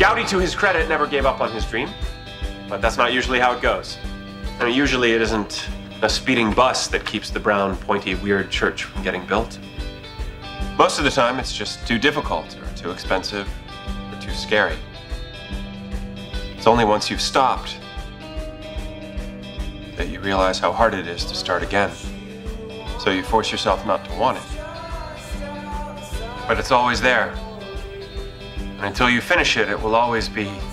Gowdy, to his credit, never gave up on his dream, but that's not usually how it goes. I mean, usually it isn't a speeding bus that keeps the brown, pointy, weird church from getting built. Most of the time, it's just too difficult, or too expensive, or too scary. It's only once you've stopped that you realize how hard it is to start again. So you force yourself not to want it. But it's always there. And until you finish it, it will always be